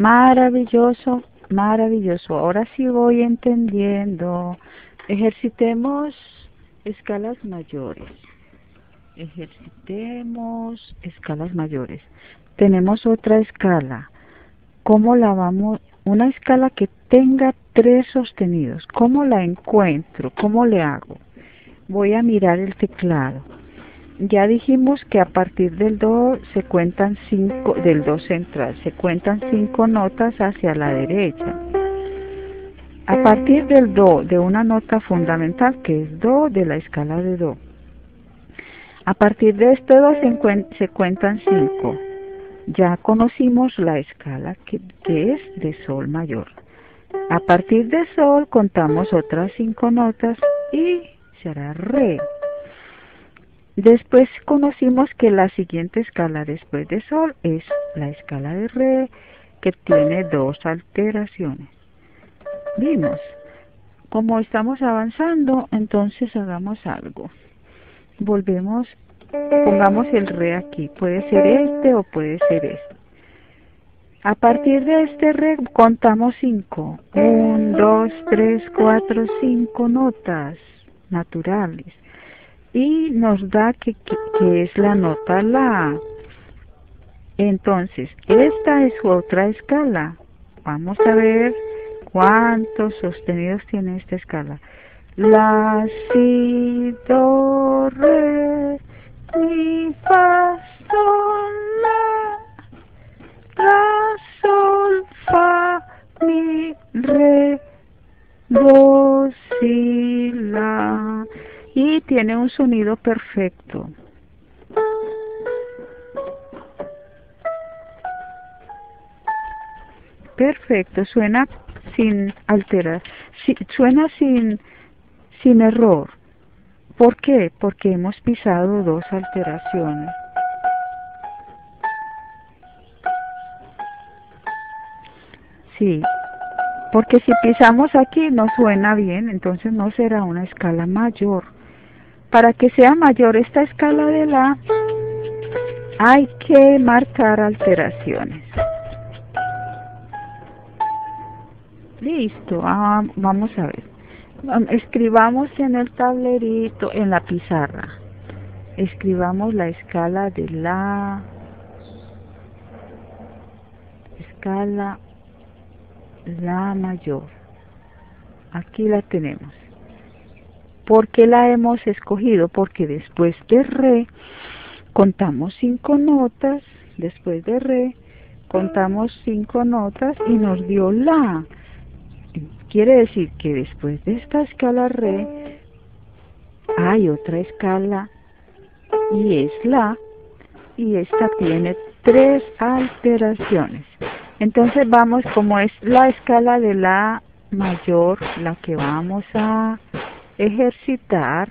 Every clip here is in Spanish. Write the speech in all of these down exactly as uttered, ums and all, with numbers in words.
Maravilloso, maravilloso. Ahora sí voy entendiendo. Ejercitemos escalas mayores. Ejercitemos escalas mayores. Tenemos otra escala. ¿Cómo la vamos? Una escala que tenga tres sostenidos. ¿Cómo la encuentro? ¿Cómo le hago? Voy a mirar el teclado. Ya dijimos que a partir del do se cuentan cinco, del do central, se cuentan cinco notas hacia la derecha. A partir del do, de una nota fundamental que es do de la escala de do. A partir de este do se, se cuentan cinco. Ya conocimos la escala que, que es de sol mayor. A partir de sol contamos otras cinco notas y será re. Después conocimos que la siguiente escala después de sol es la escala de re, que tiene dos alteraciones. Vimos. Como estamos avanzando, entonces hagamos algo. Volvemos, pongamos el re aquí. Puede ser este o puede ser este. A partir de este re contamos cinco. Un, dos, tres, cuatro, cinco notas naturales. Y nos da que, que, que es la nota la. Entonces, esta es otra escala. Vamos a ver cuántos sostenidos tiene esta escala. La, si, do, re, mi, fa, sol, la. La, sol, fa, mi, re, do, si, la. Y tiene un sonido perfecto. Perfecto, suena sin alterar, si, suena sin, sin error. ¿Por qué? Porque hemos pisado dos alteraciones. Sí, porque si pisamos aquí no suena bien, entonces no será una escala mayor. Para que sea mayor esta escala de la, hay que marcar alteraciones. Listo, ah, vamos a ver. Escribamos en el tablerito, en la pizarra. Escribamos la escala de la, escala la mayor. Aquí la tenemos. ¿Por qué la hemos escogido? Porque después de re contamos cinco notas, después de re contamos cinco notas y nos dio la. Quiere decir que después de esta escala re hay otra escala y es la, y esta tiene tres alteraciones. Entonces vamos, como es la escala de la mayor la que vamos a ejercitar,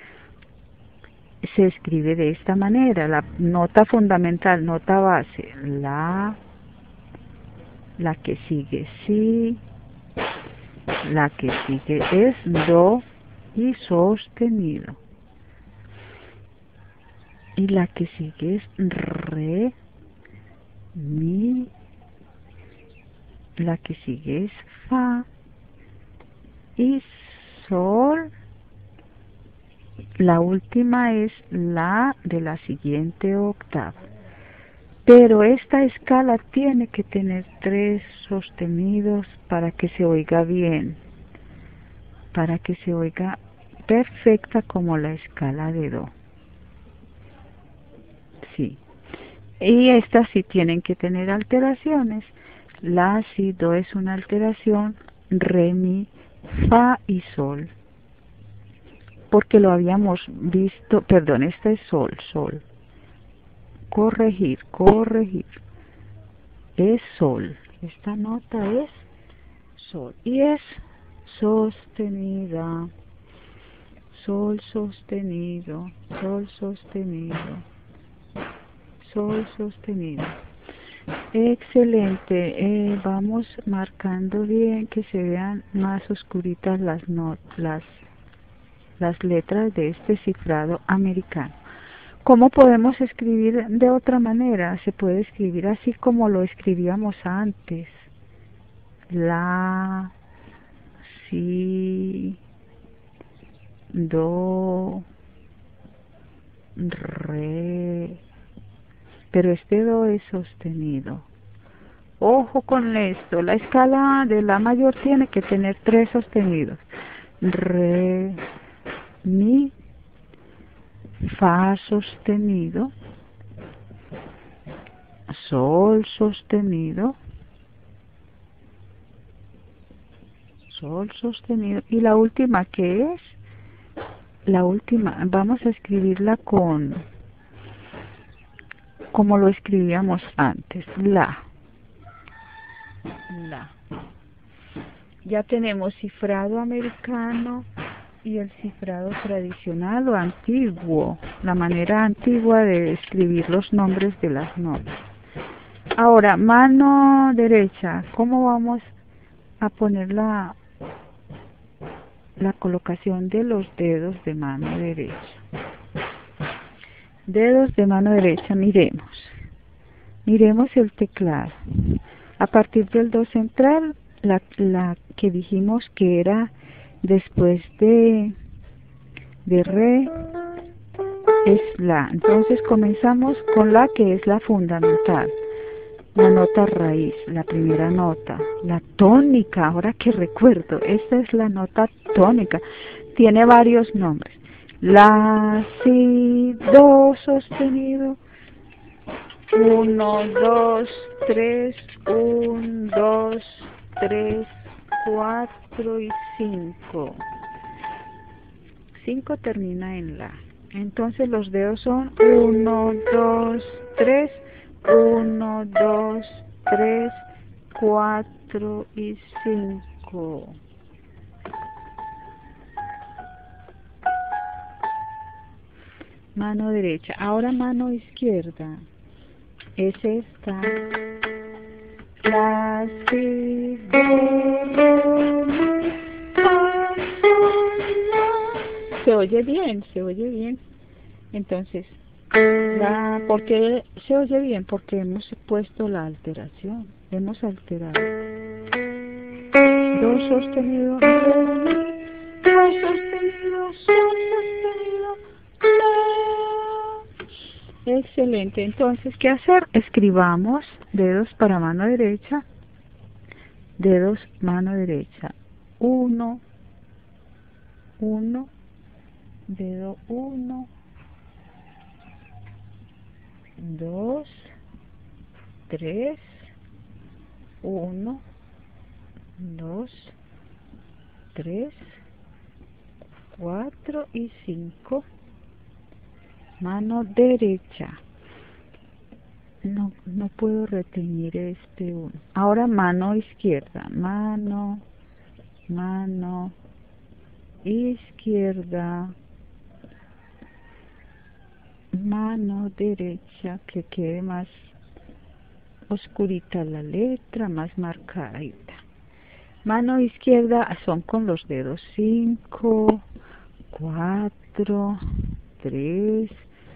se escribe de esta manera: la nota fundamental, nota base, la, la que sigue si, la que sigue es do y sostenido, y la que sigue es re, mi, la que sigue es fa y sol. La última es la de la siguiente octava. Pero esta escala tiene que tener tres sostenidos para que se oiga bien, para que se oiga perfecta como la escala de do. Sí. Y estas sí tienen que tener alteraciones. La, si, do es una alteración, re, mi, fa y sol. Porque lo habíamos visto, perdón, esta es sol, sol. Corregir, corregir. Es sol. Esta nota es sol. Y es sostenida. Sol sostenido, sol sostenido, sol sostenido. Excelente. Eh, vamos marcando bien que se vean más oscuritas las notas, las, las letras de este cifrado americano. ¿Cómo podemos escribir de otra manera? Se puede escribir así como lo escribíamos antes. La, si, do, re. Pero este do es sostenido. Ojo con esto, la escala de la mayor tiene que tener tres sostenidos. Re, mi, fa sostenido, sol sostenido, sol sostenido. Y la última, ¿qué es? La última, vamos a escribirla con, como lo escribíamos antes, la. La. Ya tenemos cifrado americano y el cifrado tradicional o antiguo, la manera antigua de escribir los nombres de las notas. Ahora, mano derecha, ¿cómo vamos a poner la, la colocación de los dedos de mano derecha? Dedos de mano derecha, miremos. Miremos el teclado. A partir del do central, la, la que dijimos que era después de, de re, es la. Entonces comenzamos con la que es la fundamental, la nota raíz, la primera nota, la tónica. Ahora que recuerdo, esta es la nota tónica. Tiene varios nombres. La, si, do sostenido. Uno, dos, tres, un, dos, tres, cuatro y cinco. Cinco termina en la. Entonces los dedos son uno, dos, tres, uno, dos, tres, cuatro y cinco. Mano derecha. Ahora mano izquierda. Es esta. La, si, do, re, mi, fa, sol, la. Se oye bien, se oye bien. Entonces, la, ¿por qué se oye bien? Porque hemos puesto la alteración. Hemos alterado. Do sostenido, re, mi, fa sostenido, sol sostenido, la. Excelente. Entonces, ¿qué hacer? Escribamos dedos para mano derecha, dedos mano derecha, uno, uno, dedo uno, dos, tres, uno, dos, tres, cuatro y cinco. Mano derecha. No, no puedo retener este uno. Ahora mano izquierda. Mano, mano, izquierda. Mano derecha, que quede más oscurita la letra, más marcadita. Mano izquierda son con los dedos cinco, cuatro, tres,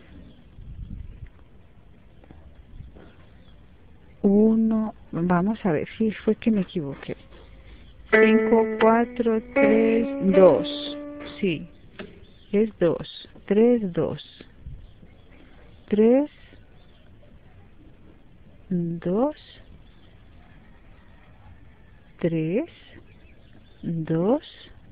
uno, vamos a ver si fue que me equivoqué. cinco, cuatro, tres, dos. Sí, es dos. tres, dos. tres, dos, tres, dos.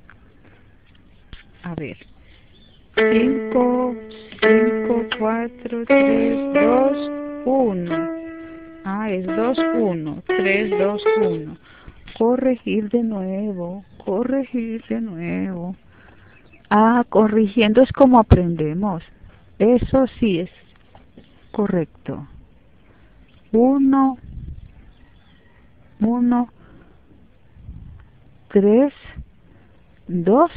A ver. cinco, cinco, cuatro, tres, dos, uno. Ah, es dos, uno, tres, dos, uno. Corregir de nuevo, corregir de nuevo. Ah, corrigiendo es como aprendemos. Eso sí es correcto. Uno, uno, tres, dos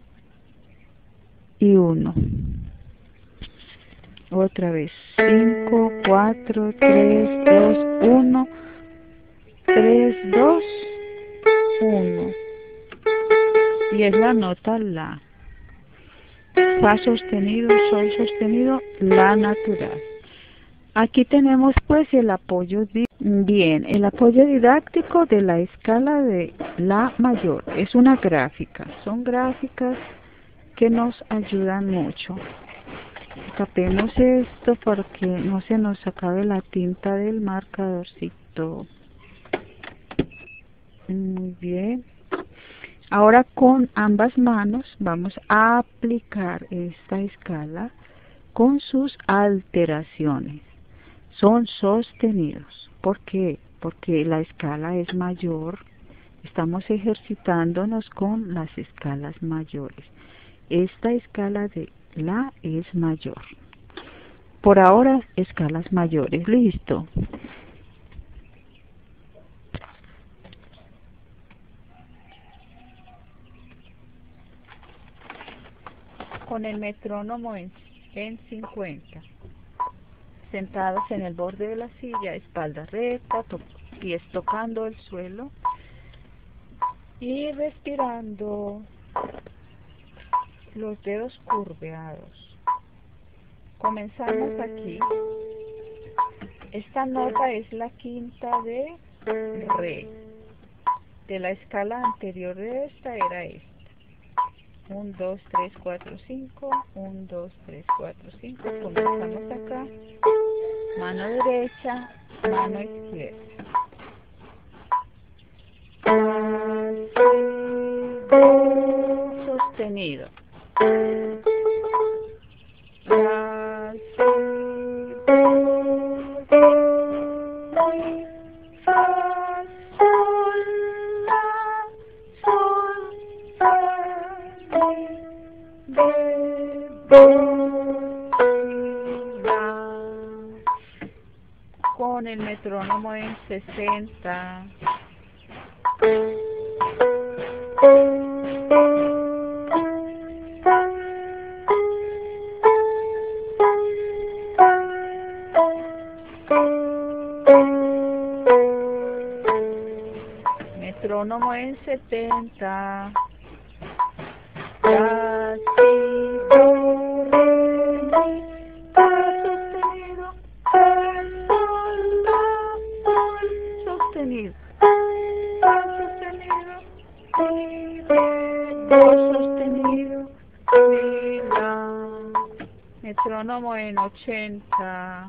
y uno. Otra vez. cinco, cuatro, tres, dos, uno. tres, dos, uno. Y es la nota la. fa sostenido, sol sostenido, la natural. Aquí tenemos pues el apoyo, bien, el apoyo didáctico de la escala de la mayor. Es una gráfica, son gráficas que nos ayudan mucho. Tapemos esto para que no se nos acabe la tinta del marcadorcito. Muy bien. Ahora con ambas manos vamos a aplicar esta escala con sus alteraciones. Son sostenidos. ¿Por qué? Porque la escala es mayor. Estamos ejercitándonos con las escalas mayores. Esta escala de la es mayor. Por ahora, escalas mayores. Listo. Con el metrónomo en, en cincuenta. Sentados en el borde de la silla, espalda recta, to pies tocando el suelo y respirando, los dedos curveados. Comenzamos aquí. Esta nota es la quinta de re. De la escala anterior de esta era esta. uno, dos, tres, cuatro, cinco. uno, dos, tres, cuatro, cinco. Comenzamos acá. Mano derecha, mano izquierda. Sostenido. La, si, do, re, fa, sol, la, sol, fa, mi, re, do, si, la. Con el metrónomo en sesenta. Metrónomo en setenta. La, si, do, re, mi, fa sostenido, fa, sol, la, sol sostenido, fa sostenido, mi, re, do sostenido, mi, la. Metrónomo en ochenta.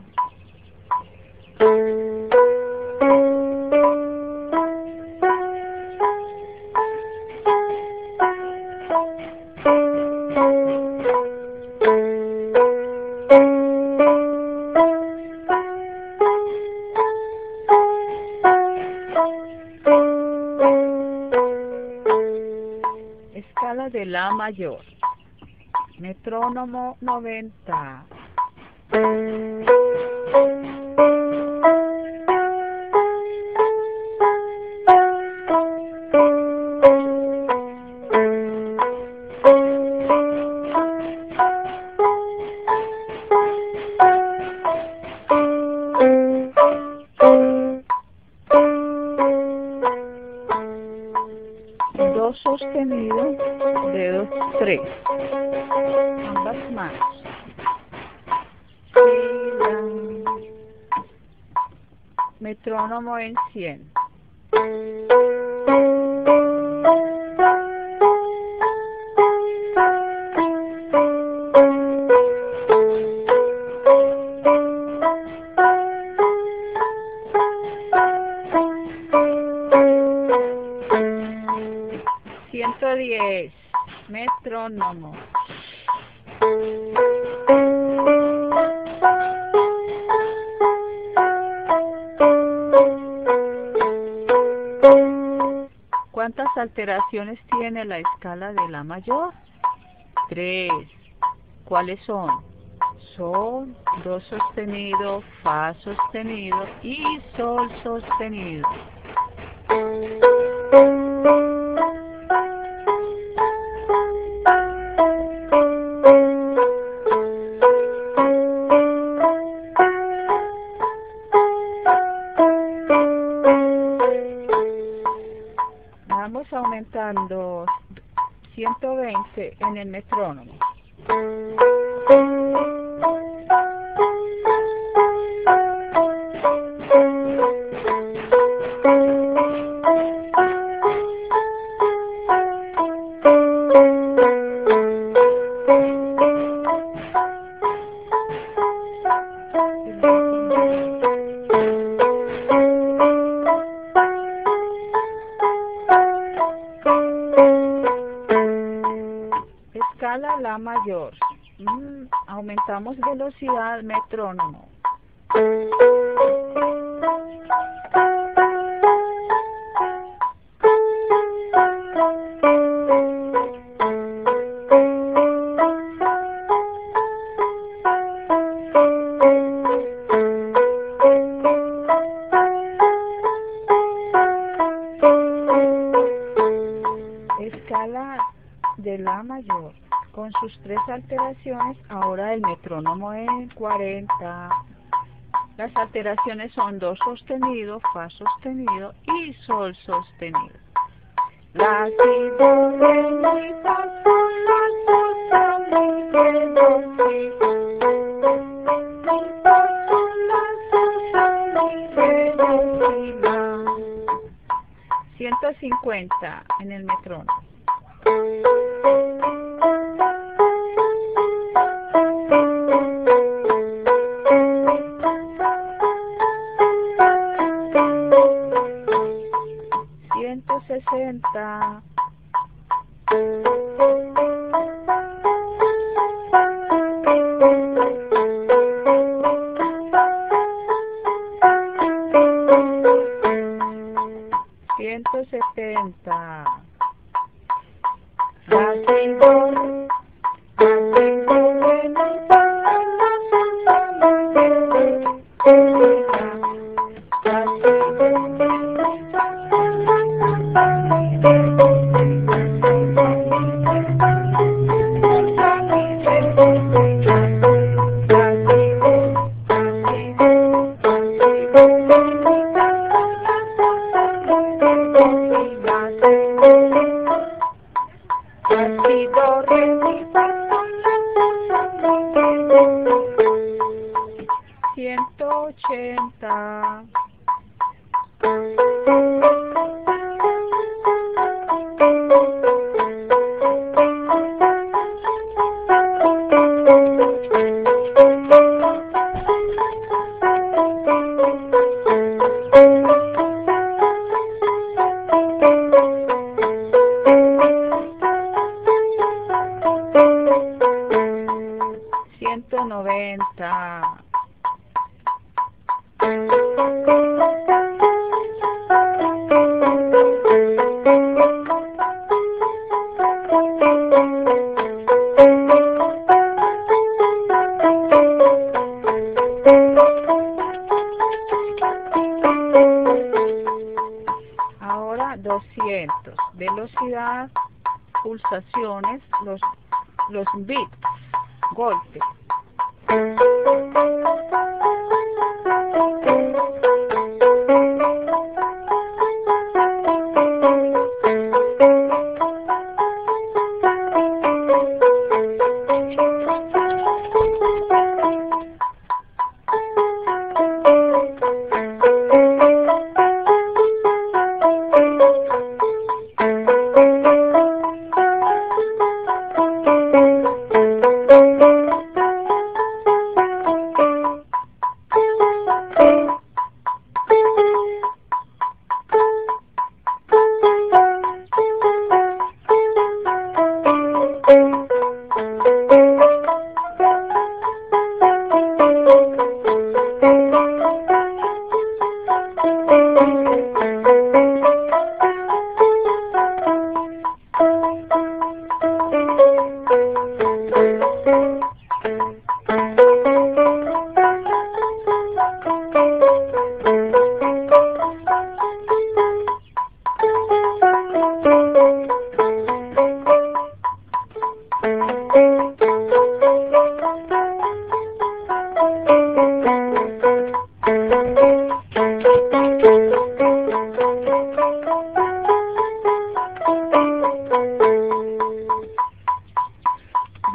Escala de la mayor. Metrónomo noventa. Do sostenido, dedos tres, ambas manos. Si, la. Metrónomo en cien. ciento diez. Metrónomo. ¿Cuántas alteraciones tiene la escala de la mayor? Tres. ¿Cuáles son? Sol, do sostenido, fa sostenido y sol sostenido. Vamos aumentando ciento veinte en el metrónomo. Escala La mayor. Mm, aumentamos velocidad, metrónomo. Escala de La mayor, con sus tres alteraciones, ahora el metrónomo en cuarenta. Las alteraciones son do sostenido, fa sostenido y sol sostenido. La, si, do, re, mi, fa, sol, la, sol, fa, mi, re, do, si. Mi, fa, sol, la, sol, fa, mi, re, do, si, la. ciento cincuenta en el metrónomo. ciento sesenta. ciento setenta. La, si, do, la, si, do, re, mi, fa, sol, la, sol, fa, mi, re, do, si, la. La, si, do, re, mi, fa, sol, la, sol, fa, mi, re, do, si, la, sol, fa, mi, re, fa, sol, fa, mi, re, do, si, la. La, si, do, la, si, do, la, si, do, re, mi, fa, sol, la, sol, fa, mi, re, do, si, la, si, do. La, si, do, re, mi, fa, sol, la, sol, fa, mi, re, do. ciento ochenta. ciento noventa. Ahora doscientos. Velocidad, pulsaciones, los, los bits, golpes.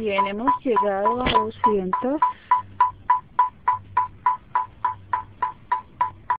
bien, hemos llegado a doscientos